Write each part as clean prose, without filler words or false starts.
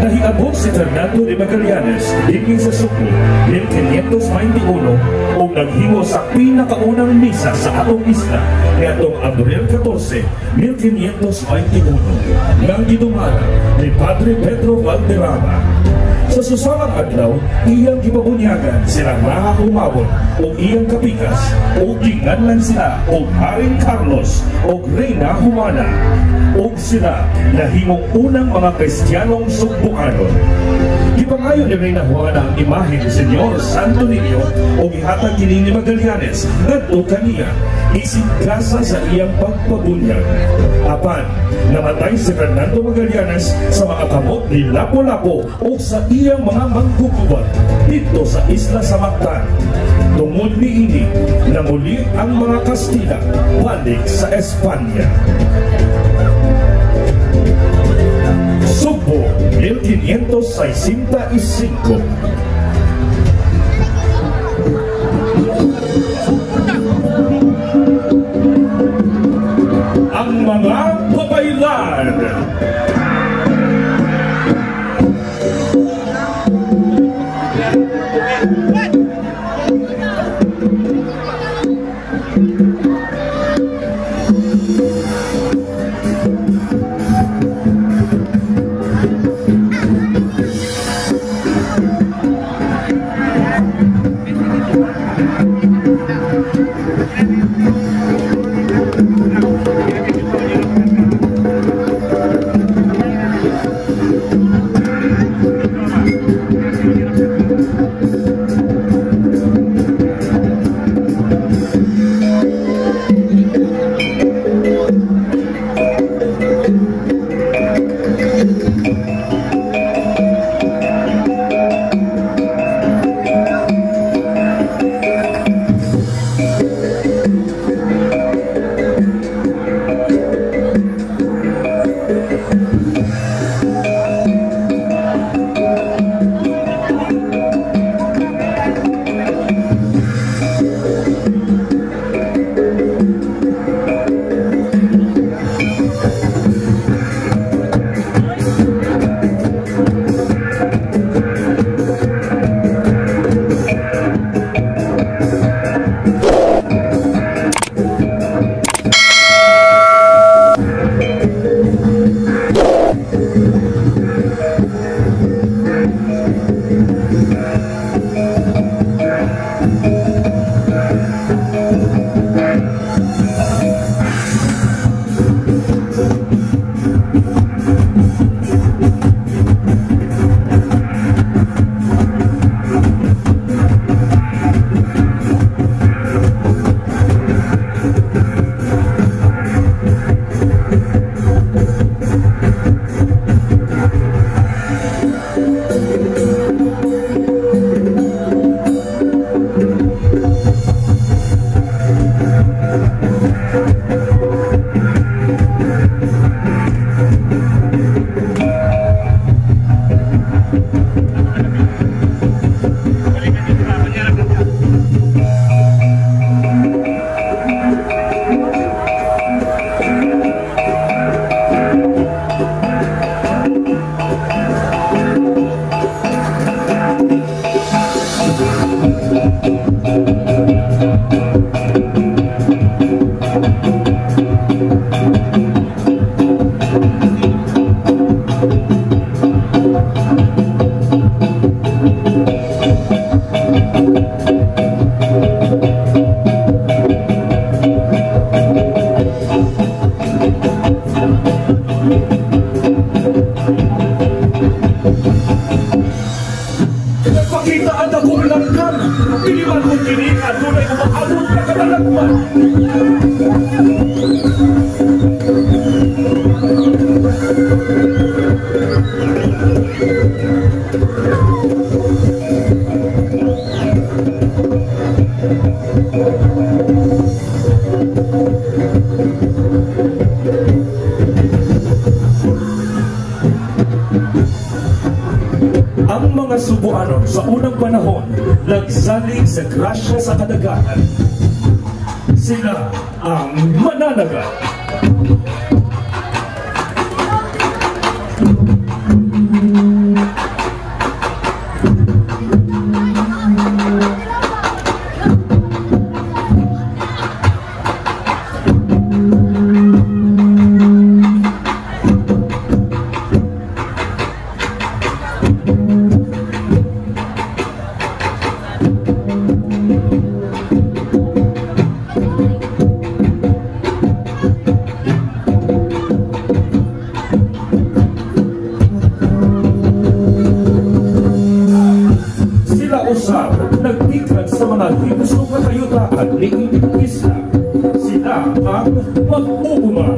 Nahiabot si Fernando de Magallanes digin sa Subo 1521 o naghimo sa pinakaunang misa sa atong isla niadtong Abril 14, 1521 nang gidumala ni Padre Pedro Valderrama. Sa susamang adlaw, iyang gipabunyagan sila mga humabon o iyang kapikas o ginganlan sila o Haring Carlos o Reyna Humana o sila nahimong unang mga Kristiyanong Sugbuanon. Gipangayo ni Reyna Juana ang imahe ni Senyor Santo Niño o gihatag kini ni Magallanes ngadto kaniya isip kasa sa iyang pagpabunyag. Apan, namatay si Fernando Magallanes sa mga kamot ni Lapu-Lapu o sa iyang mga manggugubat dito sa isla sa Mactan. Tungod niini na muli ang mga Kastila balik sa Espanya. Subo, 1565. Ang mga kabaylan. Nagpakita ang dagong langkan. Piliman mo kini at tunay umaabot na katalagman. Ang mga Subuanon sa unang panahon nagsalig sa grasya sa kadagatan. Sila ang mananagat. usap, nagtikan sa mga himsong katayutaan ni Isla. Sila ang mag-uuman.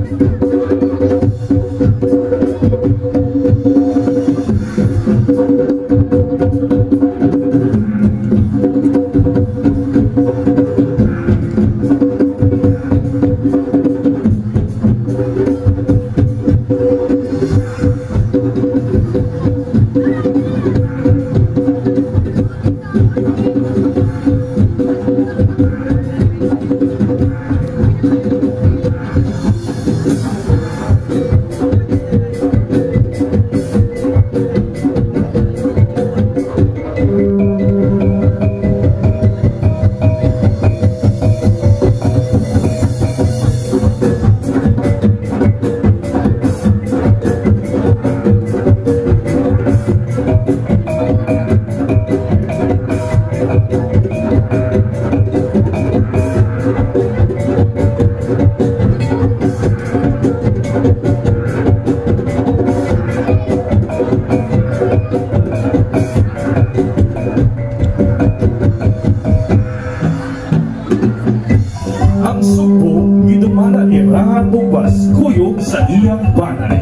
Ang subo gidumana ni Rahat Tupas kuyog sa iyang banay.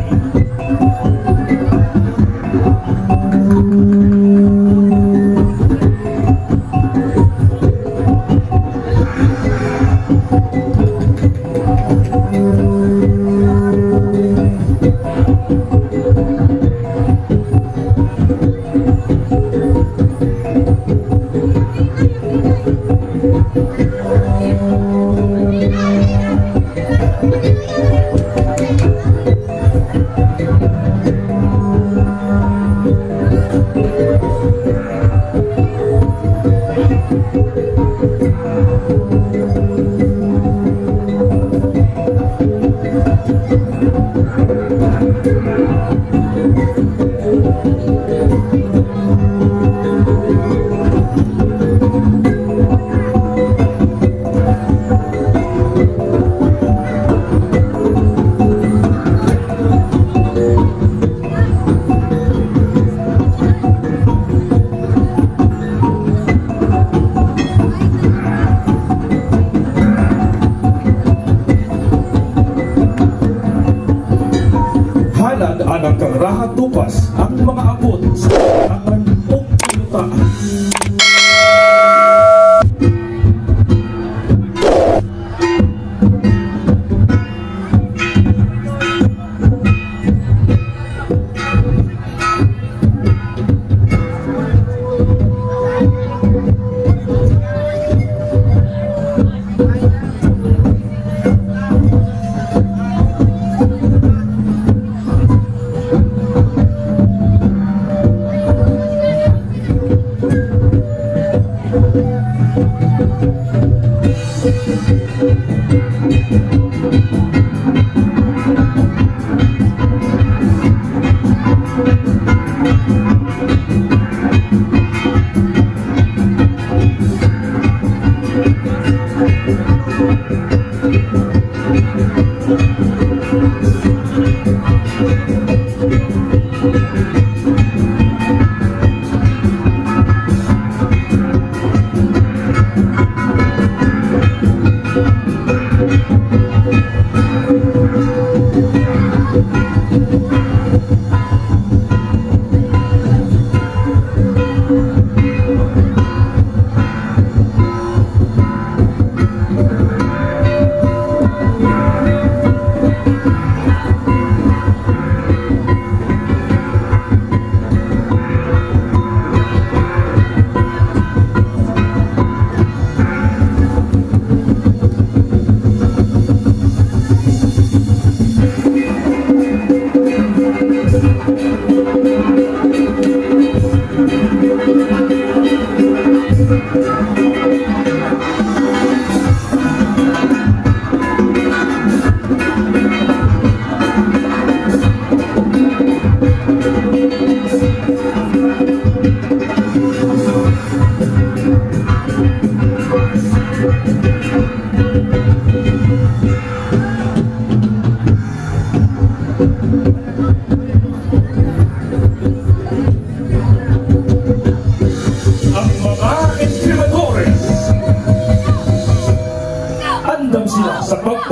Anak kang Rahat Tupas ang mga abot sa kailangan o pinuta.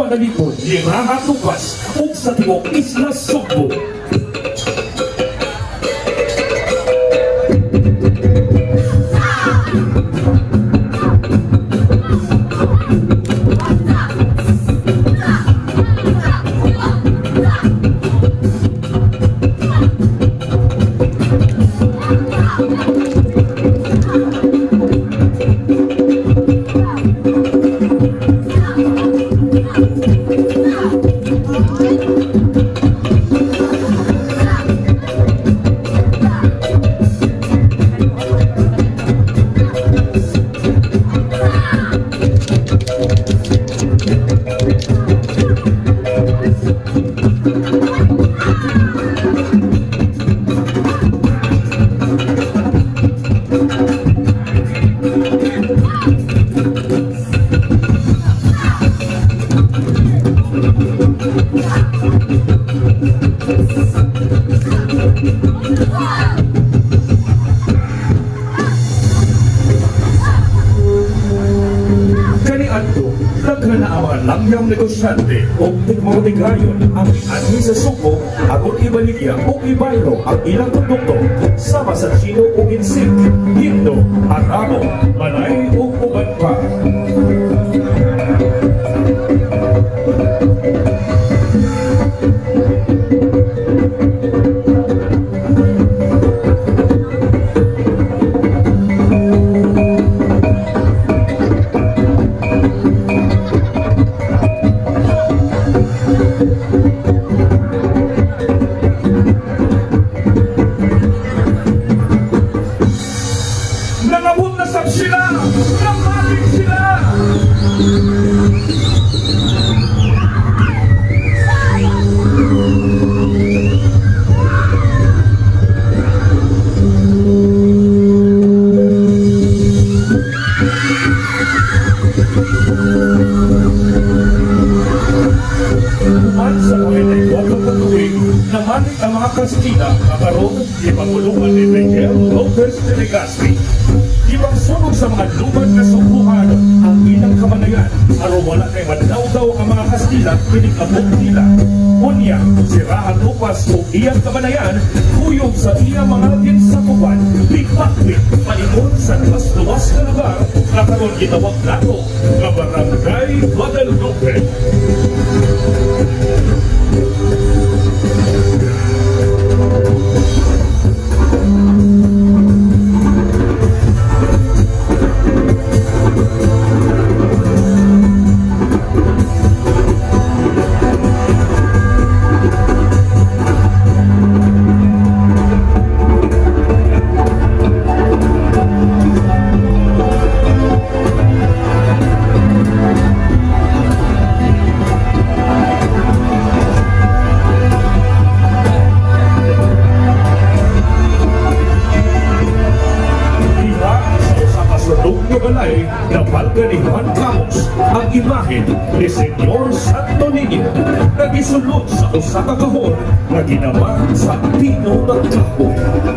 nalipod ni Raha Tupas ug sa tibuok Isla Sugbo. Langyang negosyante o tigmatigayon ang ani sa Sugbo agon ibaligya o ibayro ang ilang produkto sama sa Chino o Ginsik, Hindo, Arabo, Manay o uban pa. Namanik ang mga Kastila kakarong ipagulungan ni Miguel Lopez de Legazpi. Ibang sunog sa mga luman na sumbuhan ang ilang kamanayan aron wala kay madawdaw ang mga Kastila pinikabot nila. Unya, si Raha Tupas o iyang kamanayan kuyog sa iyang mga ginsakuban bigpakbit paingon sa luwas na lugar na karon gitawag nato nga Barangay Guadalupe. Ang imahe ni Senyor Santo Niño nagisulod sa usa ka kahon na ginawa sa pino ng kahoy.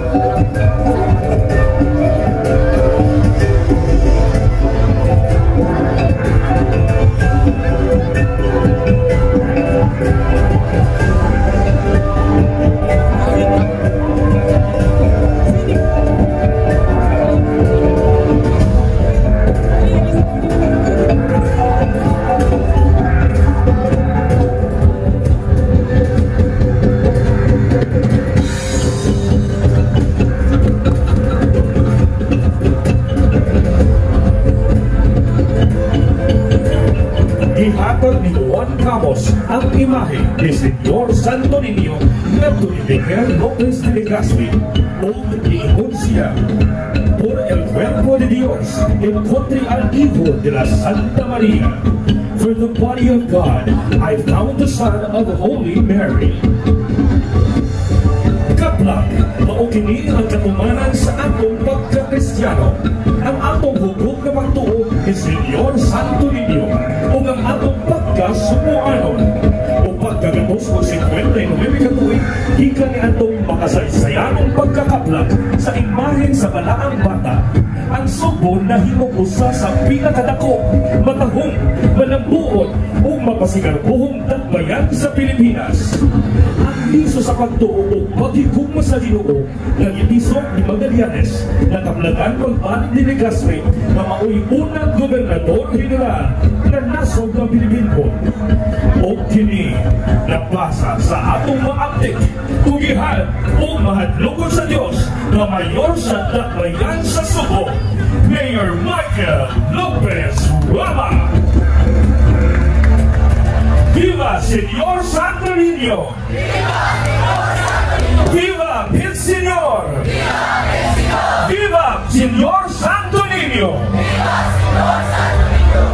Gihatag ni Juan Ramos ang imahe ni Senyor Santo Niño na Miguel Lopez de Legazpi o iingon siya, por el cuerpo de Dios encontré al Hijo de la Santa María. For the body of God I found the Son of Holy Mary. Kaplag, maukini ang katumanan sa atong pagka-Kristiyano. Ang atong hugog na pagtuo ni Senyor Santo Niño o ang atong pagka-sumuanon o pagkagatos o 59 katuig hika ni atong makasaysayanong pagkakaplag sa imahen sa balaang bata ang Subo nahimong usa sa pinakadako, matahong, malambuot o mapasigarbuhong dakbayan sa Pilipinas. Ang liso sa pagtuo o paghigugma sa Ginoo ng itisok ni Magallanes na kaplagan pagpanig ni Legazpi na mao'y unang gobernador general na nasog ng Pilipino. O kini napasa sa atong maaptik, tugihan o mahadlokon sa Diyos na mayor sa dakbayan sa Subo, Mayor Michael Lopez Rama. Viva Señor Santo Niño! Viva Pit Señor! Viva Señor Santo Niño! Viva Señor Santo Niño!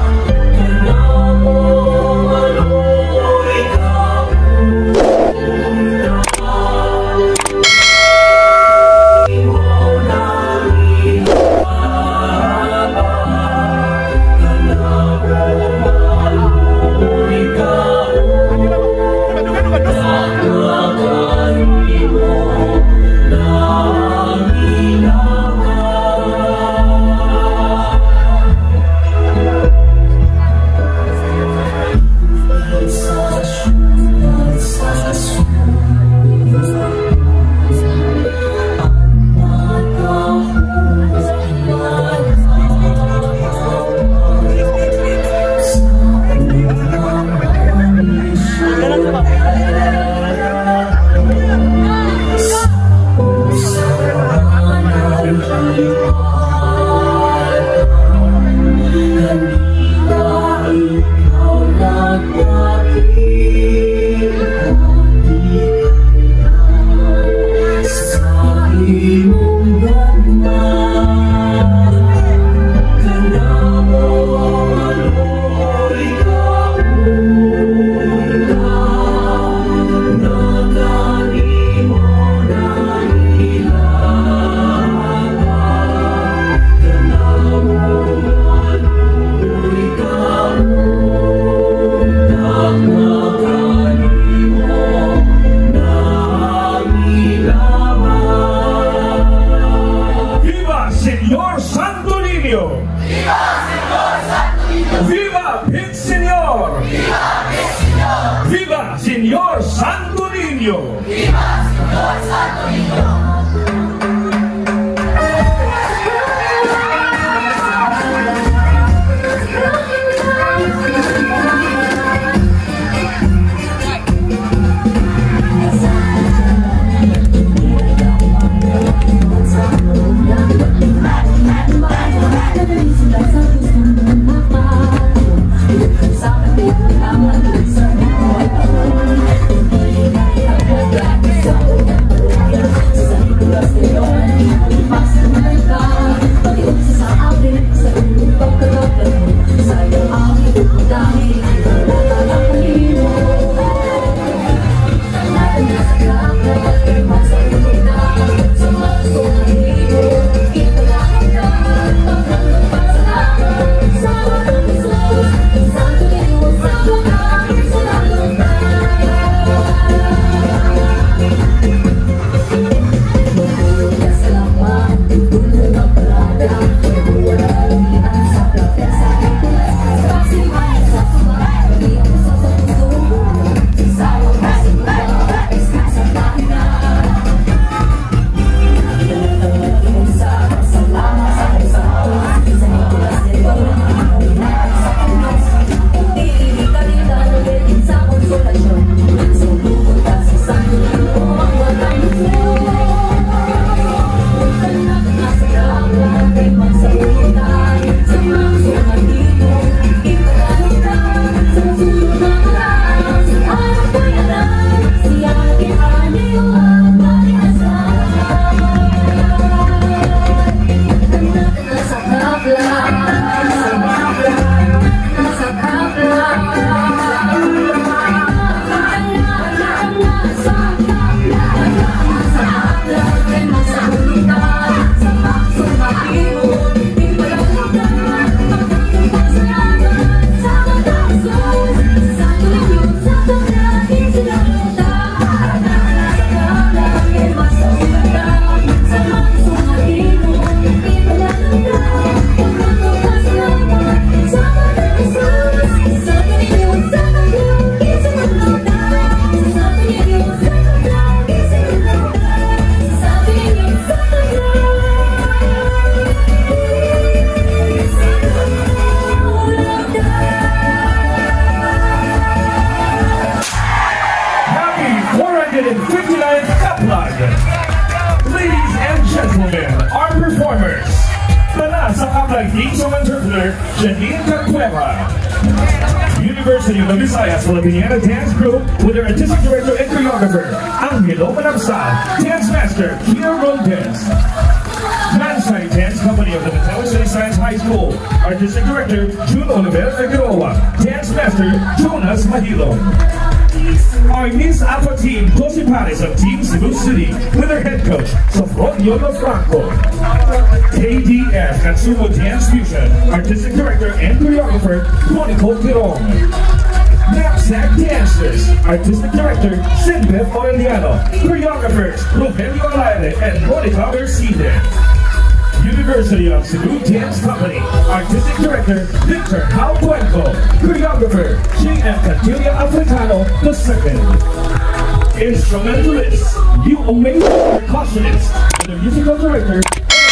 by theme song interpreter Janine Cacueva. University of the Visayas Filipiniana Dance Group with their artistic director and choreographer, Angelo Manapsal, dance master, Kia Rodez. Mansai Dance Company of the Metallurgy Science High School, artistic director, June Oliver Figueroa, dance master, Jonas Mahilo. Our Miss Alpha team, Josie Paris of Team Cebu City, with their head coach, Sofronio Franco. KDF Katsumo Dance Fusion, artistic director and choreographer, Monico Tirong. Knapsack Dancers, artistic director, Sinbeth Aureliano, choreographers, Rogelio Alaire and Monica Mercedes. University of Cebu Dance Company, artistic director, Victor Halcuenco, choreographer, J.M. Cantilia Africano II. Instrumentalist, You Amazing Percussionist, the musical director.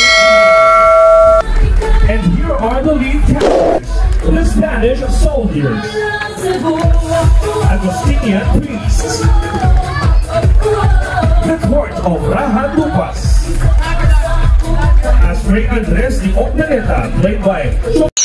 And here are the lead characters, the Spanish soldiers, Agustinian priests, the court of Rahan Lupas, as Fray Andres de Ocnaneta, played by